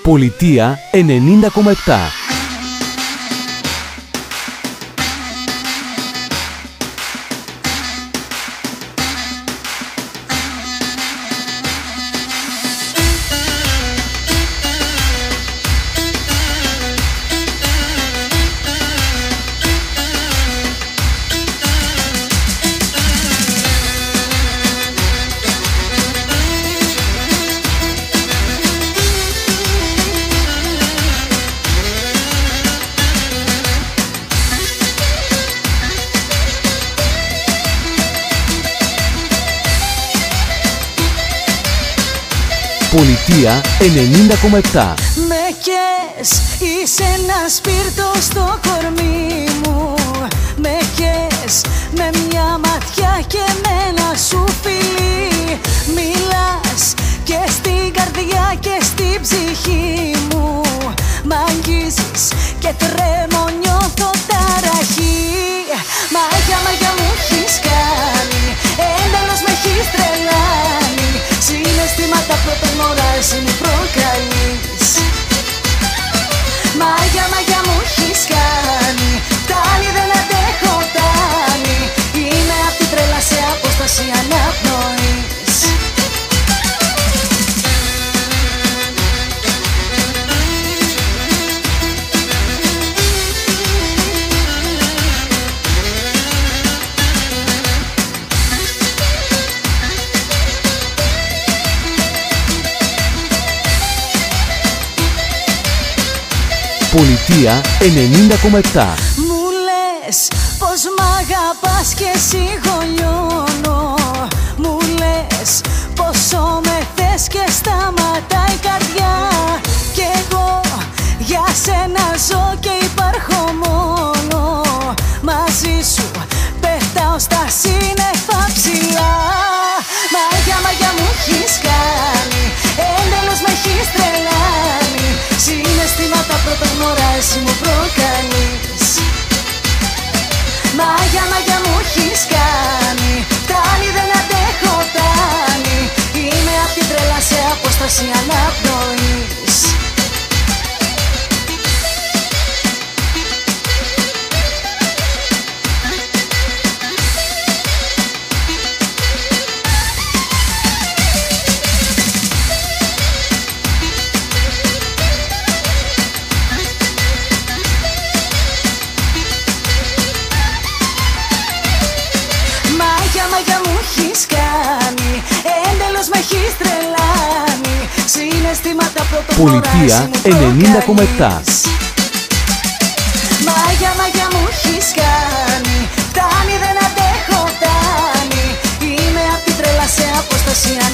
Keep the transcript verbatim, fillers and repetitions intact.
Πολιτεία ενενήντα κόμμα επτά. Πολιτεία ενενήντα κόμμα επτά. Με κες, είσαι ένα σπίρτο στο κορμί μου. Με κες, με μια ματιά και με ένα σου φιλί. Μιλάς και στην καρδιά και στην ψυχή μου. Μ' αγγίζεις και τρέμω, νιώθω ταραχή. Μάγια, μάγια μου έχεις κάνει, ένταλος με έχεις τρελάνει. Συναισθήματα πρωτομορά εσύ μου προκαλείς. Μάγια, μάγια μου έχεις κάνει, φτάνει δεν αντέχω, φτάνει. Είμαι απ' την τρέλα σε απόσταση αναπνοής. Πολιτεία ενενήντα κόμμα επτά. Μου λες πως μ' αγαπάς και σιγωνιώνω. Μου λες πόσο με θες και σταματάει η καρδιά. Κι εγώ για σένα ζω και υπάρχω μόνο. Μαζί σου πετάω στα σύννεφα ψηλά. Μάγια, μάγια μου έχεις κάνει, έντελος με έχεις τρελάνει. Συναισθήματα πρωτογνωρά εσύ μου προκαλείς. Μάγια, μάγια μου έχεις κάνει, φτάνει δεν αντέχω, φτάνει. Είμαι απ' την τρέλα σε απόσταση αναπνοής. Μάγια μου έχεις κάνει, έντελος με έχεις τρελάνει. Συναισθήματα πρωτομορά Πολιτεία ενενήντα κόμμα επτά. Μάγια, μάγια μου έχεις κάνει, φτάνει δεν αντέχω, φτάνει. Είμαι απ' την τρέλα σε απόσταση